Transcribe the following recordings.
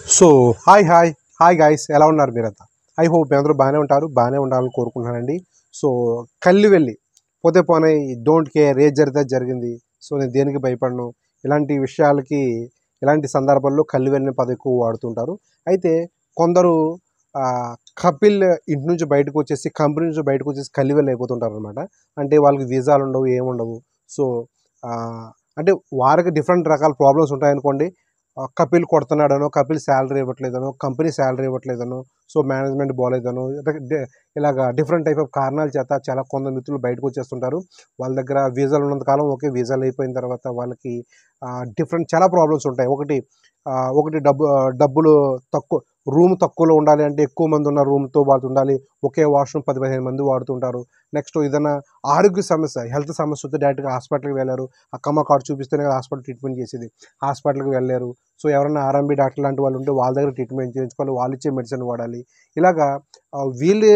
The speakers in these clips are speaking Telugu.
సో హాయ్ గైస్, ఎలా ఉన్నారు మీరంతా? ఐ హోప్ మీ అందరూ బాగానే ఉంటారు, బాగానే ఉండాలని కోరుకుంటున్నానండి. సో కళ్ళు వెళ్ళి పోతే పోనీ, డోంట్ కేర్, ఏది జరిగితే జరిగింది. సో నేను దేనికి భయపడను. ఇలాంటి విషయాలకి, ఇలాంటి సందర్భాల్లో కళ్ళు వెళ్ళిన పదం ఎక్కువ వాడుతుంటారు. అయితే కొందరు కపిల్ ఇంటి నుంచి బయటకు వచ్చేసి, కంపెనీ నుంచి బయటకు వచ్చేసి కళ్ళు వెళ్ళి అయిపోతుంటారు అనమాట. అంటే వాళ్ళకి వీసాలు ఉండవు, ఏముండవు. సో అంటే వారికి డిఫరెంట్ రకాల ప్రాబ్లమ్స్ ఉంటాయనుకోండి. కపిల్ కొడుతున్నాడనో, కపిల్ శాలరీ ఇవ్వట్లేదనో, కంపెనీ శాలరీ ఇవ్వట్లేదనో, సో మేనేజ్మెంట్ బాగోలేదనో, ఇలాగా డిఫరెంట్ టైప్ ఆఫ్ కారణాల చేత చాలా కొంత మిత్రులు బయటకు వచ్చేస్తుంటారు. వాళ్ళ దగ్గర వీసాలు ఉన్నంత కాలం ఓకే, వీసాలు అయిపోయిన తర్వాత వాళ్ళకి డిఫరెంట్ చాలా ప్రాబ్లమ్స్ ఉంటాయి. ఒకటి డబ్బులు తక్కువ, రూమ్ తక్కువలో ఉండాలి అంటే ఎక్కువ మంది ఉన్న రూమ్తో వాళ్ళు ఉండాలి. ఒకే వాష్రూమ్ 10-15 మంది వాడుతుంటారు. నెక్స్ట్ ఏదైనా ఆరోగ్య సమస్య, హెల్త్ సమస్య వస్తే డైరెక్ట్గా హాస్పిటల్కి వెళ్ళారు. అక్కమ్మ కార్డు చూపిస్తేనే కదా హాస్పిటల్ ట్రీట్మెంట్ చేసేది. హాస్పిటల్కి వెళ్ళారు. సో ఎవరైనా ఆర్ఎంబీ డాక్టర్ లాంటి వాళ్ళు ఉంటే వాళ్ళ దగ్గర ట్రీట్మెంట్ చేయించుకోవాలి, వాళ్ళు ఇచ్చే మెడిసిన్ వాడాలి. ఇలాగా వీళ్ళే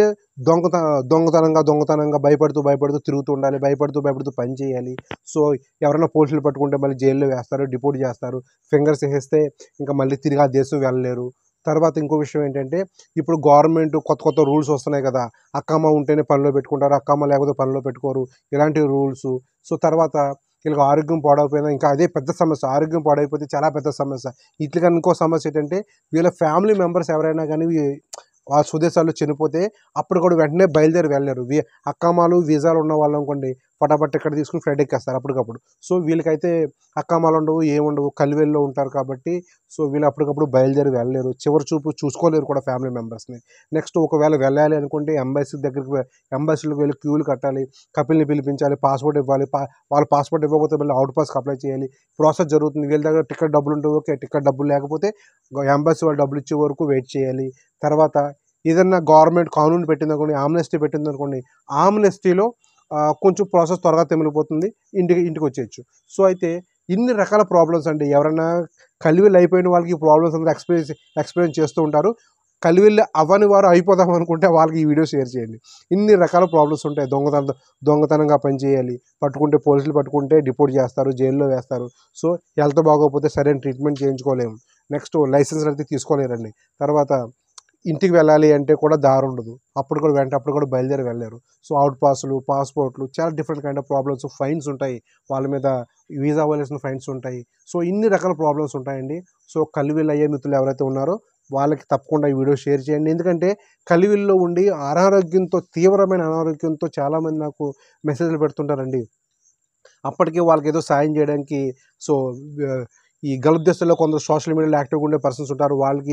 దొంగతనంగా భయపడుతూ తిరుగుతూ ఉండాలి, భయపడుతూ పని చేయాలి. సో ఎవరైనా పోలీసులు పట్టుకుంటే మళ్ళీ జైల్లో వేస్తారు, డిపోర్ట్ చేస్తారు. ఫింగర్స్ వేసేస్తే ఇంకా మళ్ళీ తిరిగి ఆ దేశం వెళ్ళలేరు. తర్వాత ఇంకో విషయం ఏంటంటే, ఇప్పుడు గవర్నమెంట్ కొత్త రూల్స్ వస్తున్నాయి కదా. అక్కమ్మ ఉంటేనే పనిలో పెట్టుకుంటారు, అక్కమ్మ లేకపోతే పనిలో పెట్టుకోరు, ఇలాంటి రూల్స్. సో తర్వాత వీళ్ళకి ఆరోగ్యం పాడైపోయినా ఇంకా అదే పెద్ద సమస్య. ఆరోగ్యం పాడైపోతే చాలా పెద్ద సమస్య. ఇట్లా ఇంకో సమస్య ఏంటంటే, వీళ్ళ ఫ్యామిలీ మెంబర్స్ ఎవరైనా కానీ వాళ్ళ స్వదేశాల్లో చనిపోతే అప్పుడు కూడా వెంటనే బయలుదేరి వెళ్ళారు. అక్కామాలు వీసాలు ఉన్న వాళ్ళు అనుకోండి, ఫటాఫట్ ఇక్కడ తీసుకుని ఫ్లైట్ ఎక్కేస్తారు అప్పటికప్పుడు. సో వీళ్ళకైతే అక్కామాలు ఉండవు, ఏముండవు, కలివెల్లో ఉంటారు కాబట్టి సో వీళ్ళు అప్పటికప్పుడు బయలుదేరి వెళ్ళలేరు. చివరి చూపు చూసుకోలేరు కూడా ఫ్యామిలీ మెంబర్స్ని. నెక్స్ట్ ఒకవేళ వెళ్ళాలి అనుకుంటే ఎంబసీలకు వెళ్ళి క్యూలు కట్టాలి, కపిల్ని పిలిపించాలి, పాస్పోర్ట్ ఇవ్వాలి. వాళ్ళు పాస్పోర్ట్ ఇవ్వకపోతే మళ్ళీ అవుట్ పాస్కి అప్లై చేయాలి. ప్రాసెస్ జరుగుతుంది. వీళ్ళ దగ్గర టికెట్ డబ్బులు ఉంటే ఓకే, టికెట్ డబ్బులు లేకపోతే ఎంబసీ వాళ్ళు డబ్బులు ఇచ్చే వరకు వెయిట్ చేయాలి. తర్వాత ఏదన్నా గవర్నమెంట్ కానూన్ పెట్టిందనుకోండి, ఆమ్నెస్టీ పెట్టిందనుకోండి, ఆమ్నెస్టీలో కొంచెం ప్రాసెస్ త్వరగా తెమిలిపోతుంది, ఇంటికి వచ్చేయచ్చు. సో అయితే ఇన్ని రకాల ప్రాబ్లమ్స్ అండి. ఎవరైనా కలివిళ్ళు అయిపోయిన వాళ్ళకి ఈ ప్రాబ్లమ్స్ అందరూ ఎక్స్పీరియన్స్ చేస్తూ ఉంటారు. కలివిళ్ళు అవ్వని వారు అయిపోదాం అనుకుంటే వాళ్ళకి ఈ వీడియో షేర్ చేయండి. ఇన్ని రకాల ప్రాబ్లమ్స్ ఉంటాయి. దొంగతనంగా పనిచేయాలి, పోలీసులు పట్టుకుంటే డిపోర్ట్ చేస్తారు, జైల్లో వేస్తారు. సో హెల్త్ బాగోకపోతే సరైన ట్రీట్మెంట్ చేయించుకోలేము. నెక్స్ట్ లైసెన్స్ అయితే తీసుకోలేరండి. తర్వాత ఇంటికి వెళ్ళాలి అంటే కూడా దారి ఉండదు. అప్పుడు కూడా బయలుదేరి వెళ్ళారు. సో అవుట్ పాస్లు, పాస్పోర్ట్లు, చాలా different kind of problems, fines ఉంటాయి వాళ్ళ మీద, వీసా అవ్వాల్సిన ఫైన్స్ ఉంటాయి. సో ఇన్ని రకాల ప్రాబ్లమ్స్ ఉంటాయండి. సో కలివిళ్ళు అయ్యే మిత్రులు ఎవరైతే ఉన్నారో వాళ్ళకి తప్పకుండా ఈ వీడియో షేర్ చేయండి. ఎందుకంటే కలివిల్లో ఉండి తీవ్రమైన అనారోగ్యంతో చాలామంది నాకు మెసేజ్లు పెడుతుంటారండి. అప్పటికి వాళ్ళకి ఏదో సాయం చేయడానికి సో ఈ గల్ఫ్ దేశాల్లో కొందరు సోషల్ మీడియాలో యాక్టివ్గా ఉండే పర్సన్స్ ఉంటారు. వాళ్ళకి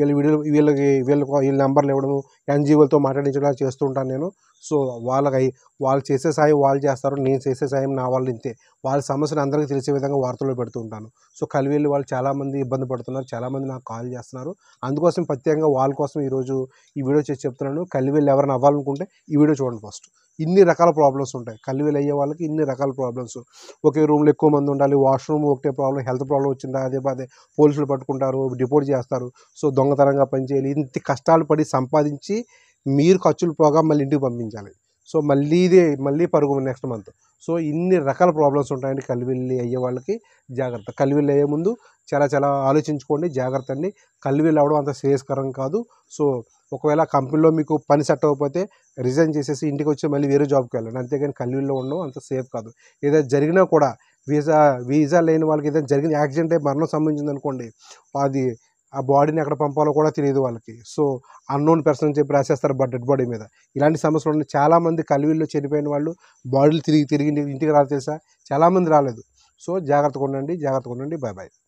వీళ్ళ నెంబర్లు ఇవ్వడము, ఎన్జిఓలతో మాట్లాడించడం చేస్తూ ఉంటాను నేను. సో వాళ్ళు చేసే సాయం వాళ్ళు చేస్తారు, నేను చేసే సాయం నా వాళ్ళు ఇంతే. వాళ్ళ సమస్యను అందరికీ తెలిసే విధంగా వార్తల్లో పెడుతూ ఉంటాను. సో కలివిళ్ళు వాళ్ళు చాలామంది ఇబ్బంది పడుతున్నారు, చాలామంది నాకు కాల్ చేస్తున్నారు. అందుకోసం ప్రత్యేకంగా వాళ్ళ కోసం ఈరోజు ఈ వీడియో చేసి చెప్తున్నాను. కలివిళ్ళు ఎవరైనా అవ్వాలనుకుంటే ఈ వీడియో చూడండి ఫస్ట్. ఇన్ని రకాల ప్రాబ్లమ్స్ ఉంటాయి. కలివిళ్ళు అయ్యే వాళ్ళకి ఇన్ని రకాల ప్రాబ్లమ్స్. ఒకే రూమ్లో ఎక్కువ మంది ఉండాలి, వాష్రూమ్ ఒకటే ప్రాబ్లం, హెల్త్ ప్రాబ్లం వచ్చిందా అదే పోలీసులు పట్టుకుంటారు, డిపోర్ట్ చేస్తారు. సో దొంగతనంగా పనిచేయాలి, ఇంత కష్టాలు పడి సంపాదించి మీరు ఖర్చులు పోగా మళ్ళీ ఇంటికి పంపించాలి. సో మళ్ళీ పరుగు నెక్స్ట్ మంత్. సో ఇన్ని రకాల ప్రాబ్లమ్స్ ఉంటాయండి కలివిళ్ళు అయ్యే వాళ్ళకి. జాగ్రత్త. కలివిళ్ళు అయ్యే ముందు చాలా ఆలోచించుకోండి, జాగ్రత్త అండి. కలివిళ్ళు అవ్వడం అంత శ్రేయస్కరం కాదు. సో ఒకవేళ కంపెనీలో మీకు పని సెట్ అవ్వకపోతే రిజైన్ చేసేసి ఇంటికి వచ్చి మళ్ళీ వేరే జాబ్కి వెళ్ళండి. అంతేగాని కలివిల్లో ఉండడం అంత సేఫ్ కాదు. ఏదైనా జరిగినా కూడా వీసా లేని వాళ్ళకి ఏదైనా జరిగింది, యాక్సిడెంట్ అయి మరణం సంభవించింది అనుకోండి, ఆ బాడీని ఎక్కడ పంపాలో కూడా తెలియదు వాళ్ళకి. సో అన్నోన్ పర్సన్ అని చెప్పి రాసేస్తారు డెడ్ బాడీ మీద. ఇలాంటి సమస్యలు ఉన్నాయి. చాలామంది కలివిల్లో చనిపోయిన వాళ్ళు బాడీలు తిరిగి ఇంటికి రాలేదు తెలుసా, చాలామంది రాలేదు. సో జాగ్రత్తగా ఉండండి. బాయ్.